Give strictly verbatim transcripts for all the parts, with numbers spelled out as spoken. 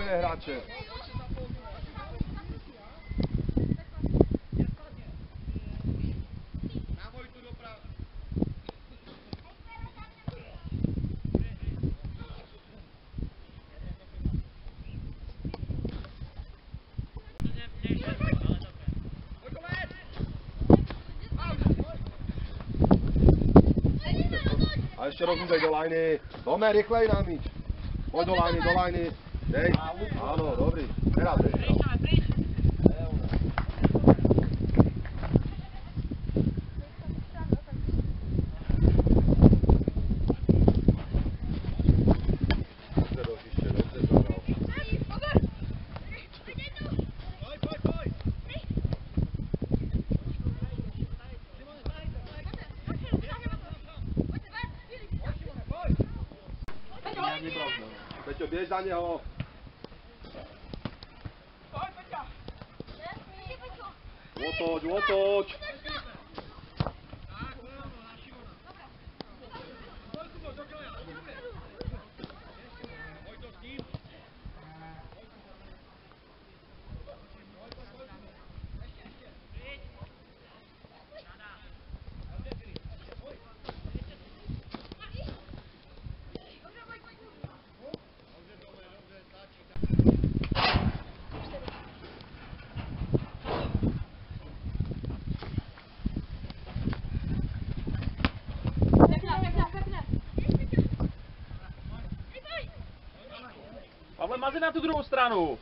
svoje hráče. A ještě rozumřej do lajny. Tome, rychlej na míč. Pojď do lajny, do lajny. Dej. Ano, dobrý. Teraz dej. Dobře do hřiště, dobře zahrál. Peťo, běž za něho. Otoč, otoč. Pavle, mazi na tu druhou stranu.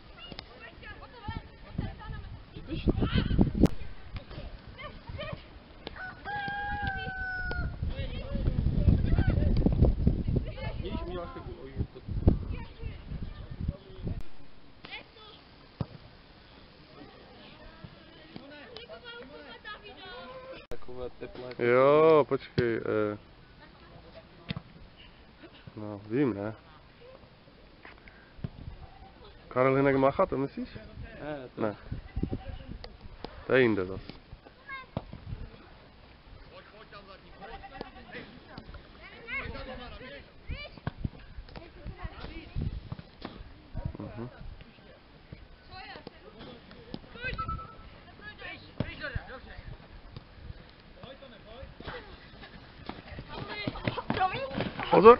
Jo, počkej. Eh. No, vím, ne? Karel Hynek Macha, to myslíš? Ne, to... Ne. To je jinde zase. Mhm. Pozor!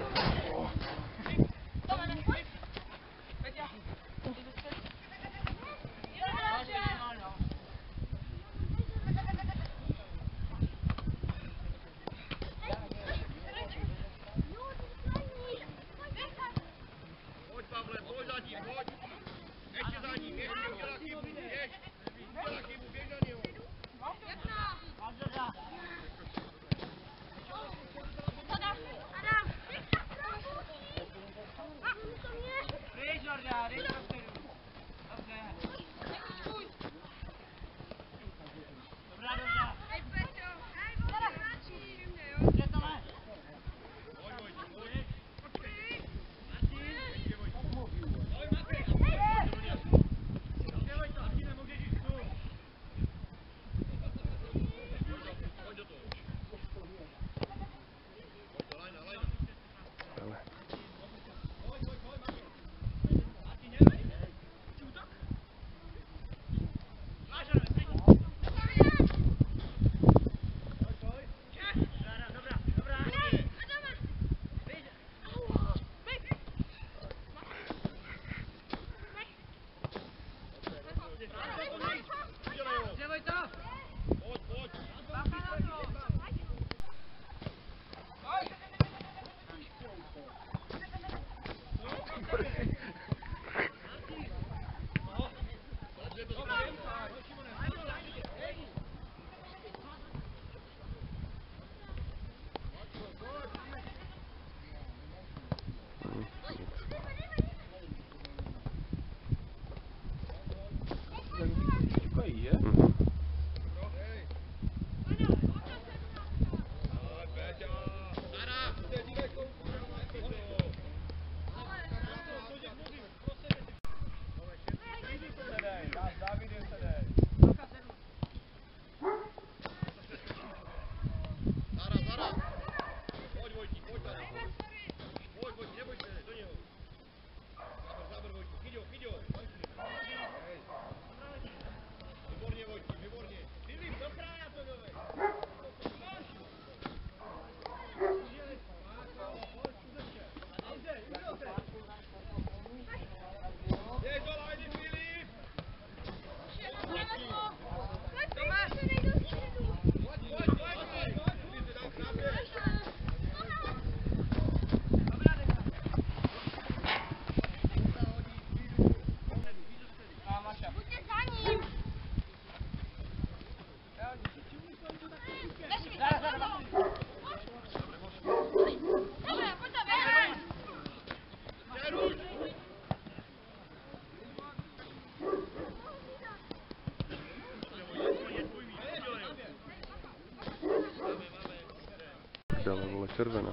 Ale vole, červená.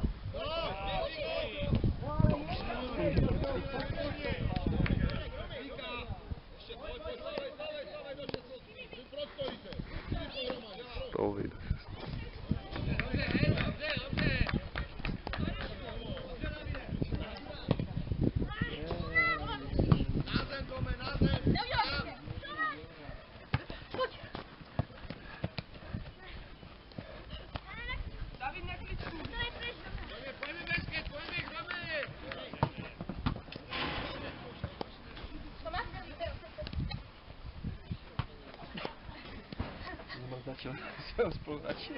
To vyjde. Začal svého spoluhráče.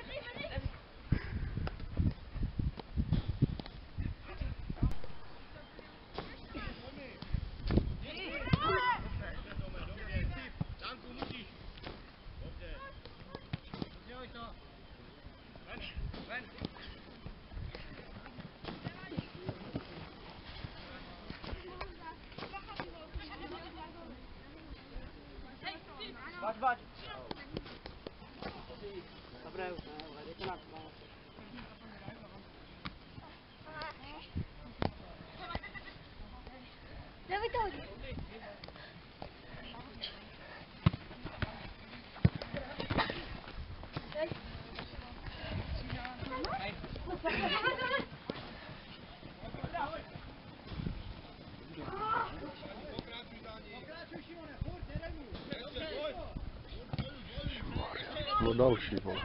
Vaď, vaď. Dobré, jdete na to. Dawaj to chodí. No další, vole.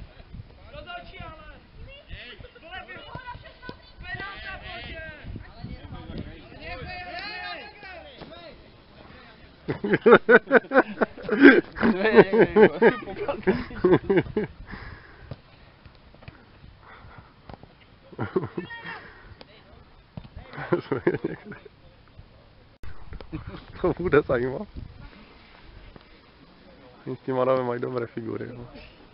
To bude zajímavé. S těma dáme mají dobré figury. Jo.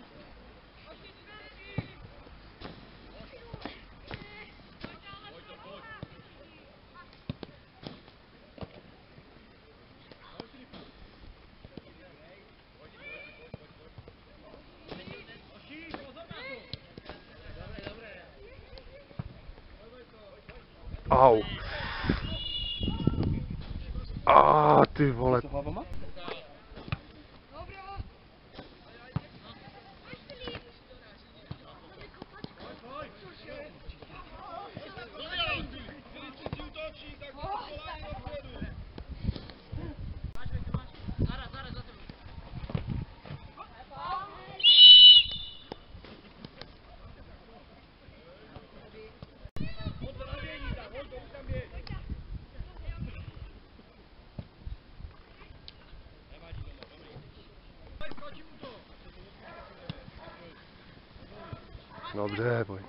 Au. A ty vole. Dobře, pojď.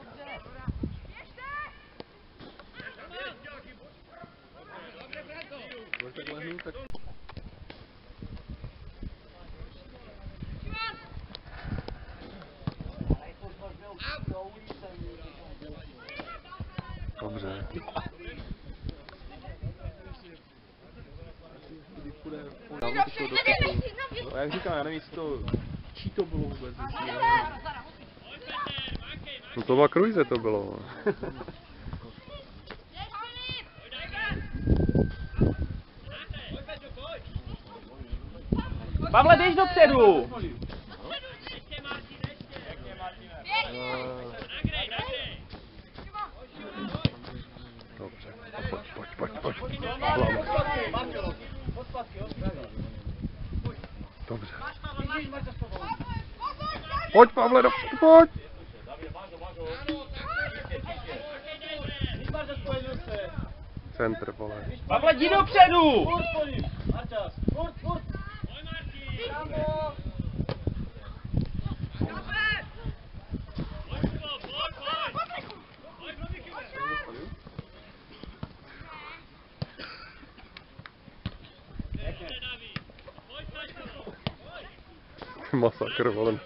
Dobře. No, jak říkám, já nevím, jestli to, čí to bylo vůbec. No to Makruize to bylo. Pavle, běž dopředu! Dobře, pojď, pojď, pojď, pojď. Dobře. Pojď, Pavle, dopředu, pojď! Centr, vole. Pavle, jdi dopředu! Masakr, vole.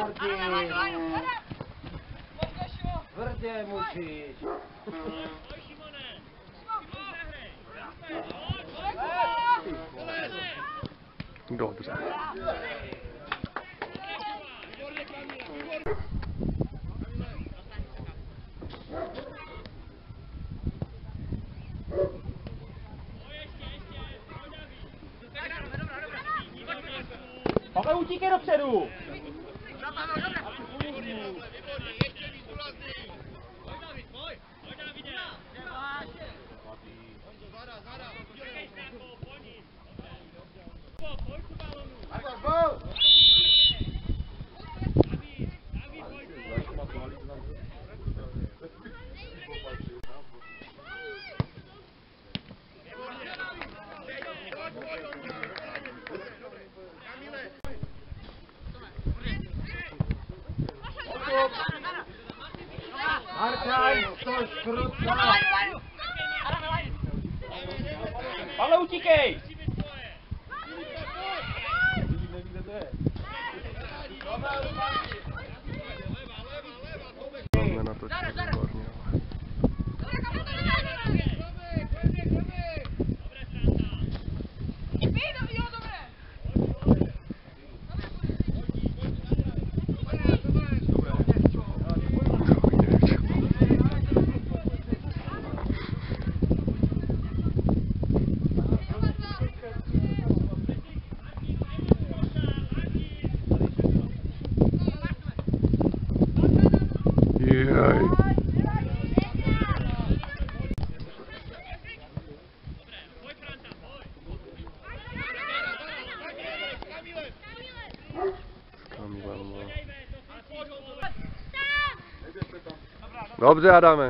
Martin! Tvrdě musíš! Dobře. Pavel, utíkej dopředu! Martaj, stož kruca! Pavel, utíkej! Máme natočit výborně. Jaj. Kamilem, no. Dobře, Adame.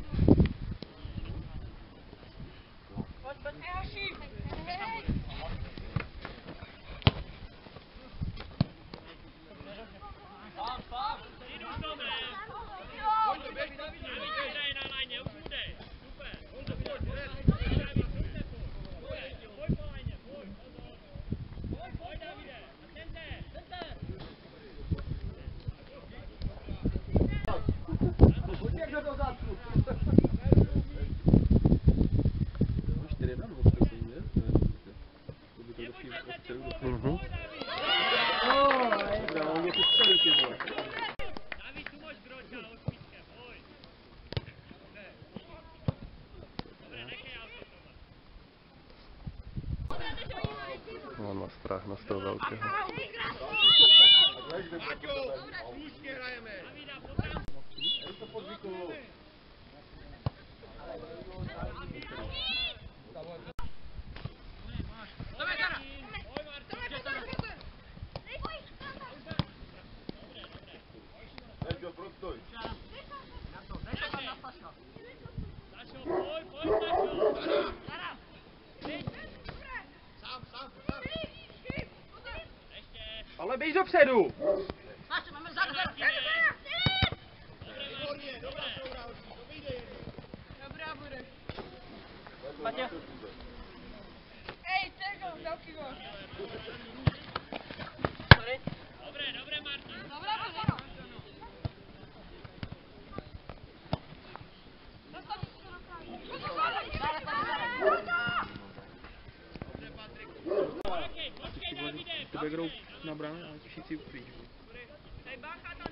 Mhm. On má strach na z toho velkého. Ale běž dopředu! Ej, tego, velký gol. Dobré, dobré, Martin. Dobré, Martin. Tebe jdou na bránu, ale všichni pryč. Hej, bacha tam.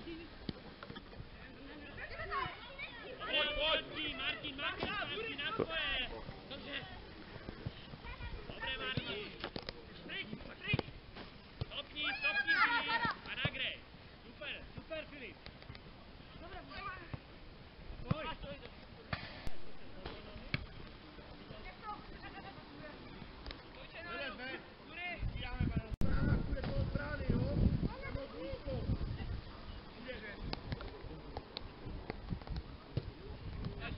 Martin, Martin, Martin, Martin, na tvoje. Dobře. Dobré, Martin. Pryč, pryč. Stopni, stopni, Filip. A nagrej. Super, super, Filip. Dobré, pojď.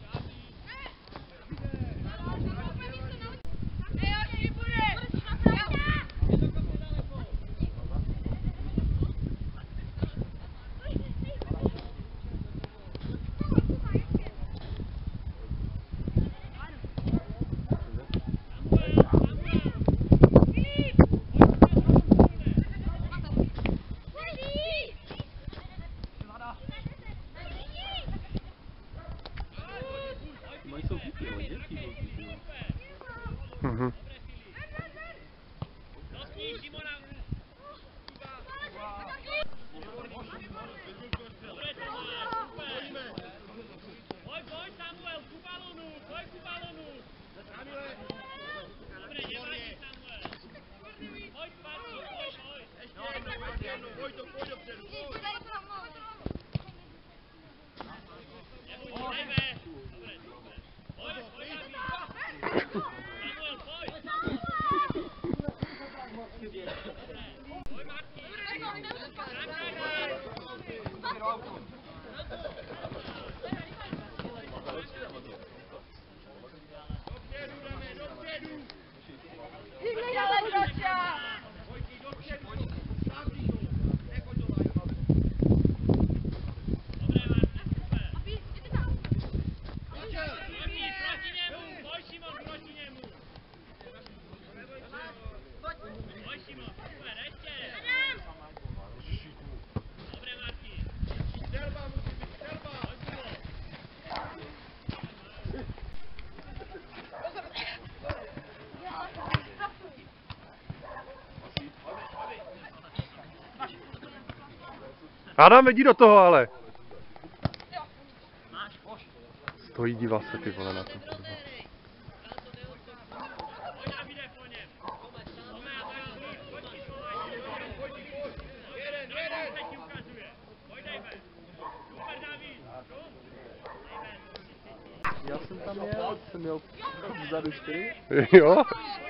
Hey, Šimona. Dobre, Tomáš, super. Pojď, pojď, Samuel, ku balónu, pojď ku balónu. Dobre, nevadí, Samuel. Pojď, Patrik, pojď, pojď. Ještě jednou, pojď to, pojď dopředu, pojď. Nebuď, jdeme. Dobre, super. Pojď, pojď, David. Samuel, pojď. Pojď, Martin. Adam, jdi do toho ale. Stojí, dívá se ty vole na to. Kurva. Já jsem tam jel, jsem měl vzadu čtyři. Jo?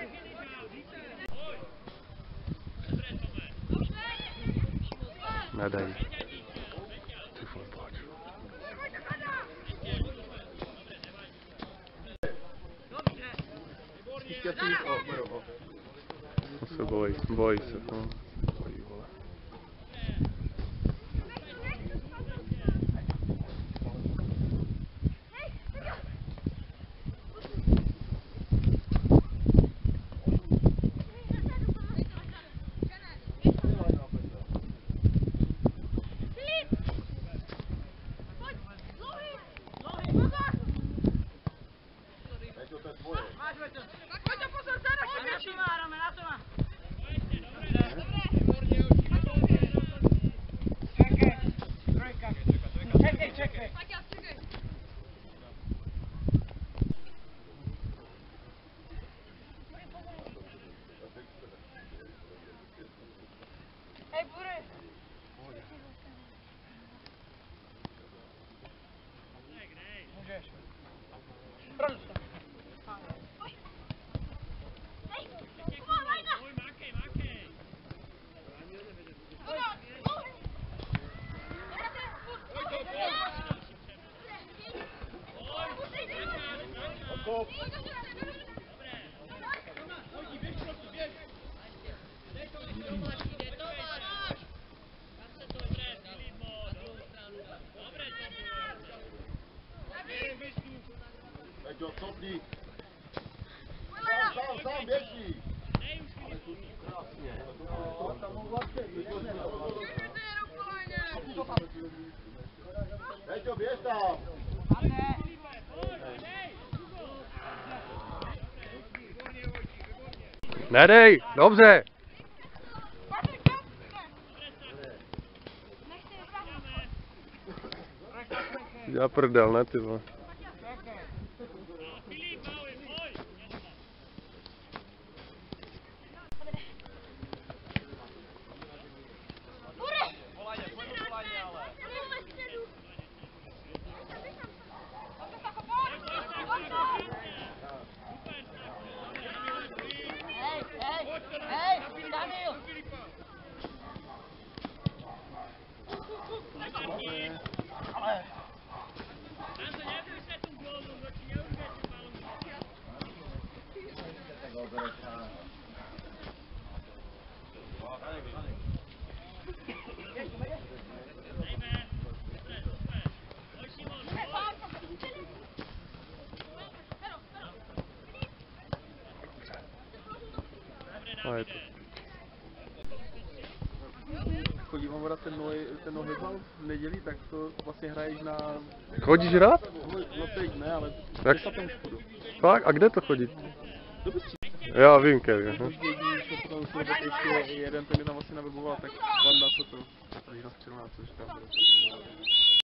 Nedej. Ty vole, pojď. To se bojí, bojí se to. Bojí, vole. Sám, sám, běží. Peťo, běž tam. Nedej, dobře. Já prdel, ne ty vole. A je to. Chodí vám hrát ten nohy, ten nohybal v neděli, tak to vlastně hraješ na... Chodíš hrát? No teď ne, ale Jak? teď tam už půjdu. Fakt? A kde to chodí? Do Bystřice. Já vím, Kevin. Už jediný, co potom musel být ještě jeden, ten mi tam asi navrboval, tak Vanda, co to? Tady na střelná, což tam bylo.